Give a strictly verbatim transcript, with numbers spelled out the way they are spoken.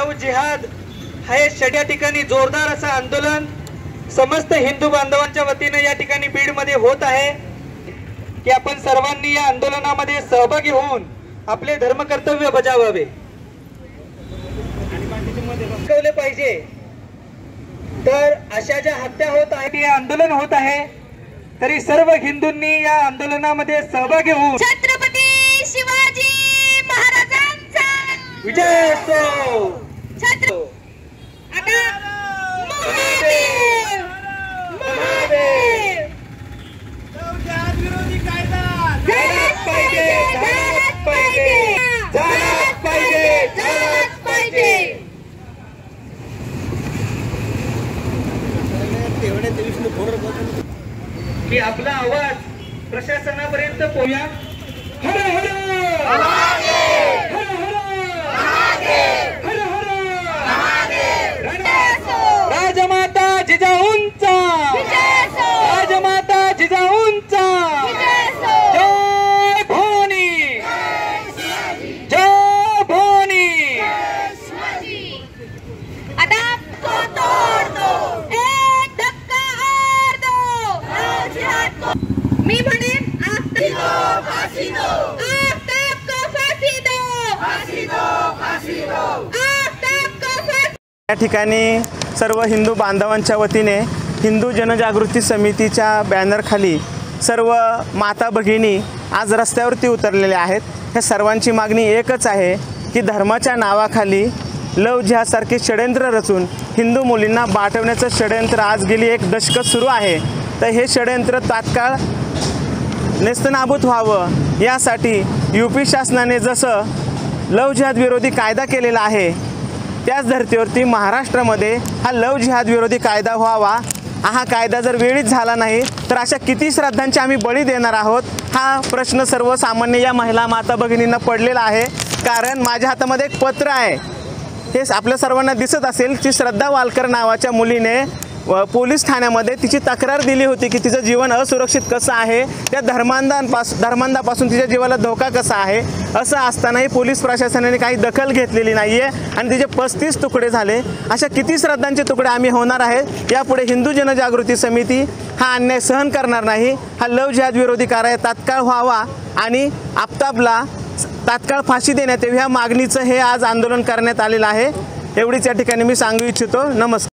लव जिहाद हे या ठिकाणी जोरदार असं आंदोलन समस्त हिंदू बांधवांच्या वतीने या ठिकाणी बीड मध्ये होत आहे की आपण सर्वांनी या आंदोलनामध्ये सहभागी होऊन आपले धर्म कर्तव्य बजावावे शिकवले पाहिजे। तर अशा ज्या हत्या होत आहेत हे आंदोलन होत आहे तरी सर्व हिंदूंनी या आंदोलनामध्ये सहभागी होऊन छत्रपती शिवाजी महाराजांचा विजय असो। छत्र आता महादेव महादेव लवजिहाद विरोधी कायदा झालाच पाहिजे झालाच पाहिजे झालाच पाहिजे झालाच पाहिजे। की आपला आवाज प्रशासनापर्यंत पोहोचूया। हर हर हर हर हर हर राजमाता जिजाऊंचा राजमाता जिजाऊंचा जय भवानी जय भवानी। आता को तोड़ दो एक धक्का और दो लवजिहाद को मी म्हणेन फांसी दो आफ्ताब को फांसी दो फांसी दो फांसी दो आफ्ताब को फांसी। या ठिकाणी सर्व हिंदू बांधवांच्या वतीने हिंदू जनजागृती समितीच्या बॅनरखाली सर्व माता भगिनी आज रस्त्यावरती उतरलेल्या आहेत। ह्या सर्वांची मागणी एकच आहे की धर्माच्या नावाखाली लव जिहादसारखे षड्यंत्र रचून हिंदू मुलींना बाटवण्याचं षड्यंत्र आज गेली एक दशक सुरू आहे। तर हे षड्यंत्र तात्काळ नेस्तनाबूत व्हावं यासाठी यू पी शासनाने जसं लव जिहाद विरोधी कायदा केलेला आहे त्याच धर्तीवरती महाराष्ट्रामध्ये हा लव जिहाद विरोधी कायदा व्हावा। हा कायदा जर वेळीच झाला नाही तर अशा किती श्रद्धांचे आम्ही बळी देणार आहोत हा प्रश्न सर्वसामान्य या महिला माता भगिनींना पडलेला आहे। कारण माझ्या हातामध्ये एक पत्र आहे हे आपल्या सर्वांना दिसत असेल की श्रद्धा वालकर नावाच्या मुलीने पोलीस ठाण्यामध्ये तिची तक्रार दिली होती की तिचं जीवन असुरक्षित कसं आहे, त्या धर्मांधांपासून धर्मांधापासून तिच्या जीवाला धोका कसा आहे। असं असतानाही पोलीस प्रशासनाने काही दखल घेतलेली नाही आहे आणि तिचे पस्तीस तुकडे झाले। अशा किती श्रद्धांचे तुकडे आम्ही होणार आहेत। यापुढे हिंदू जनजागृती समिती हा अन्याय सहन करणार नाही। हा लव जिहाद विरोधी कायदा तात्काळ व्हावा आणि आफ्ताबला तात्काळ फाशी देण्यात यावी ह्या मागणीचं हे आज आंदोलन करण्यात आलेलं आहे। एवढीच या ठिकाणी मी सांगू इच्छितो। नमस्कार।